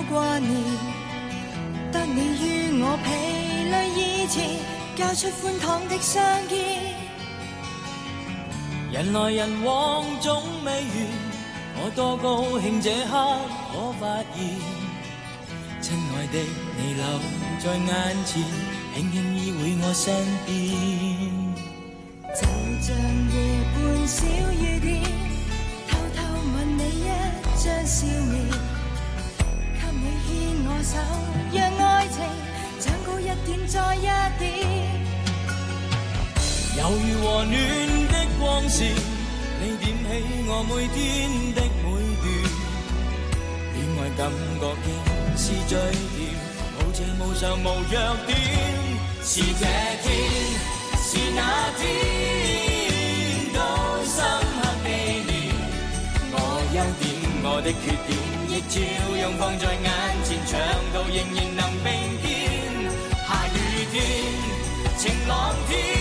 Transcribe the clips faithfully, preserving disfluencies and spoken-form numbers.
掛念，得你於我疲累以前，交出寬敞的相見。 人來人往總未完，我多高興這刻可發現，親愛的你留在眼前，輕輕依偎我身邊。 就像夜半小雨點，偷偷吻你一張笑面，給你牽我手，讓愛情長高一點再一點。 猶如和暖的光線，你點起我每天的每段，戀愛感覺應是最甜，無邪無常無弱點。是這天，是那天，都深刻紀念。我優點，我的缺點，亦照樣放在眼前，長途仍然能並肩。下雨天，晴朗天，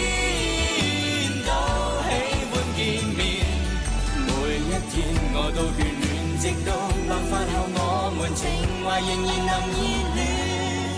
我都眷戀，直到白髮後，我們情懷仍然能熱戀。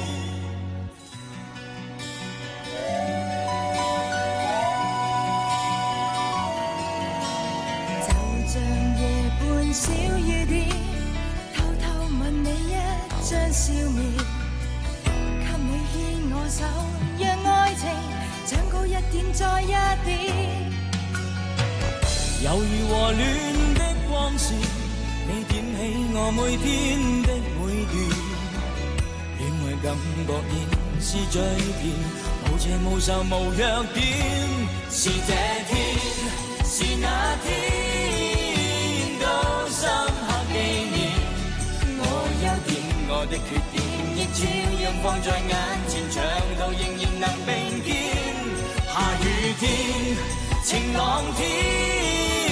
就像夜半小雨點，偷偷吻你一張笑面，給你牽我手，讓愛情長高一點再一點。 猶如和暖的光線，你點起我每天的每段，戀愛感覺應是最甜，無邪無愁無弱點。是這天，是那天，都深刻紀念。我優點，我的缺點，亦照樣放在眼前，長途仍然能並肩。下雨天，晴朗天，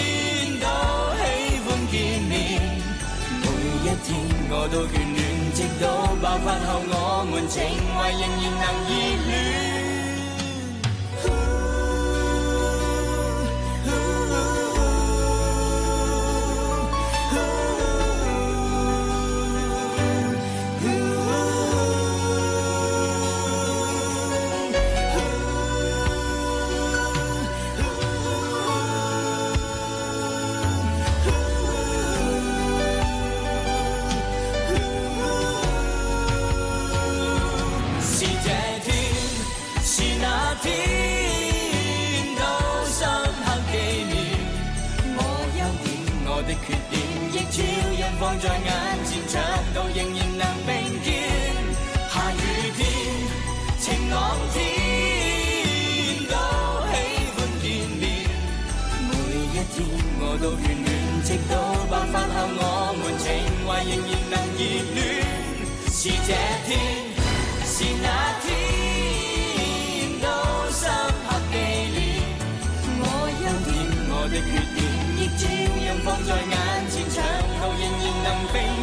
一天我都眷戀，直到爆發後，我們情懷仍然能熱戀。缺點亦照樣放在眼前，長途仍然能並肩。下雨天，晴朗天，都喜歡見面。每一天我都眷戀，直到白髮後，我們情懷仍然能熱戀。是這天，是那天，都深刻紀念。我優點，我的缺點，亦照樣放在眼前，長途仍然能並